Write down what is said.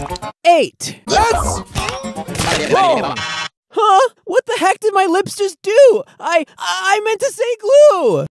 8. That's wrong. Huh? What the heck did my lips just do? I meant to say glue.